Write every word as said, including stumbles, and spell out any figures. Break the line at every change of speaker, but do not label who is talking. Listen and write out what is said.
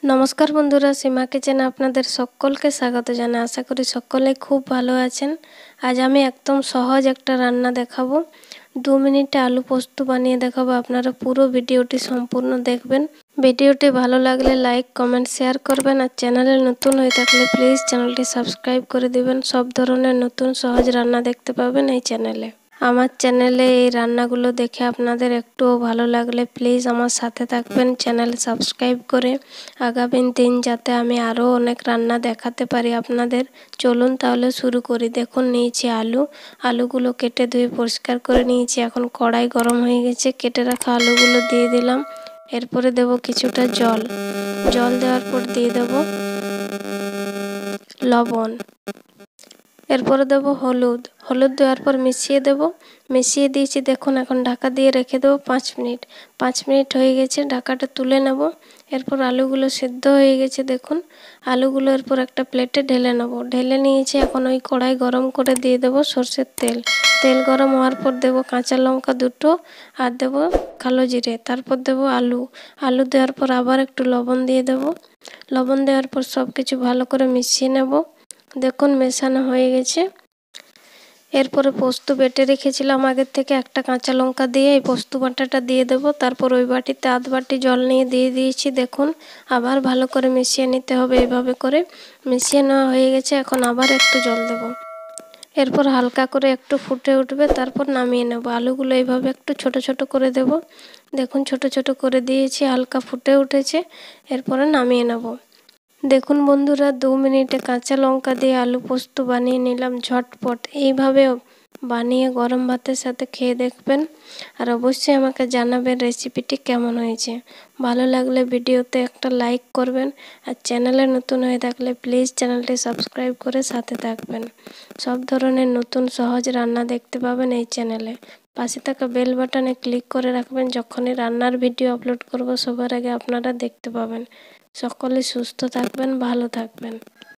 নমস্কার বন্ধুরা, সীমা কিচেনে আপনাদের সকলকে স্বাগত জানাই। আশা করি সকলে খুব ভালো আছেন। আজ আমি একদম সহজ একটা রান্না দেখাবো। দু মিনিটে আলু পোস্ত বানিয়ে দেখাবো। আপনারা পুরো ভিডিওটি সম্পূর্ণ দেখবেন। ভিডিওটি ভালো লাগলে লাইক কমেন্ট শেয়ার করবেন, আর চ্যানেলে নতুন হয়ে থাকলে প্লিজ চ্যানেলটি সাবস্ক্রাইব করে দিবেন। সব ধরনের নতুন সহজ রান্না দেখতে পাবেন এই চ্যানেলে। আমার চ্যানেলে এই রান্নাগুলো দেখে আপনাদের একটুও ভালো লাগলে প্লিজ আমার সাথে থাকবেন, চ্যানেল সাবস্ক্রাইব করে। আগামী দিন যাতে আমি আরও অনেক রান্না দেখাতে পারি আপনাদের। চলুন তাহলে শুরু করি। দেখুন নিয়েছি আলু, আলুগুলো কেটে ধুয়ে পরিষ্কার করে নিয়েছি। এখন কড়াই গরম হয়ে গেছে, কেটে রাখা আলুগুলো দিয়ে দিলাম। এরপরে দেব কিছুটা জল। জল দেওয়ার পর দিয়ে দেব লবণ। এরপরে দেবো হলুদ। হলুদ দেওয়ার পর মিশিয়ে দেব। মিশিয়ে দিয়েছি। দেখুন এখন ঢাকা দিয়ে রেখে দেবো পাঁচ মিনিট। পাঁচ মিনিট হয়ে গেছে, ঢাকাটা তুলে নেব। এরপর আলুগুলো সিদ্ধ হয়ে গেছে। দেখুন আলুগুলো এরপর একটা প্লেটে ঢেলে নেব। ঢেলে নিয়েছি। এখন ওই কড়াই গরম করে দিয়ে দেবো সর্ষের তেল। তেল গরম হওয়ার পর দেবো কাঁচা লঙ্কা দুটো, আর দেবো কালো জিরে। তারপর দেবো আলু। আলু দেওয়ার পর আবার একটু লবণ দিয়ে দেবো। লবণ দেওয়ার পর সব কিছু ভালো করে মিশিয়ে নেব। দেখুন মেশানো হয়ে গেছে। এরপরে পোস্ত বেটে রেখেছিলাম আগের থেকে, একটা কাঁচা লঙ্কা দিয়ে এই পোস্ত বাটাটা দিয়ে দেবো। তারপর ওই বাটিতে আধ বাটি জল নিয়ে দিয়ে দিয়েছি। দেখুন আবার ভালো করে মিশিয়ে নিতে হবে। এইভাবে করে মিশিয়ে নেওয়া হয়ে গেছে। এখন আবার একটু জল দেবো। এরপর হালকা করে একটু ফুটে উঠবে, তারপর নামিয়ে নেব। আলুগুলো এইভাবে একটু ছোট ছোট করে দেব। দেখুন ছোট ছোট করে দিয়েছি, হালকা ফুটে উঠেছে। এরপরে নামিয়ে নেব। দেখুন বন্ধুরা, দু মিনিটে কাঁচা লঙ্কা দিয়ে আলু পোস্ত বানিয়ে নিলাম ঝটপট। এইভাবে বানিয়ে গরম ভাতের সাথে খেয়ে দেখবেন, আর অবশ্যই আমাকে জানাবেন রেসিপিটি কেমন হয়েছে। ভালো লাগলে ভিডিওতে একটা লাইক করবেন, আর চ্যানেলে নতুন হয়ে থাকলে প্লিজ চ্যানেলটি সাবস্ক্রাইব করে সাথে থাকবেন। সব ধরনের নতুন সহজ রান্না দেখতে পাবেন এই চ্যানেলে। পাশে থাকা বেল বাটনে ক্লিক করে রাখবেন, যখনই রান্নার ভিডিও আপলোড করব সবার আগে আপনারা দেখতে পাবেন। সকলে সুস্থ থাকবেন, ভালো থাকবেন।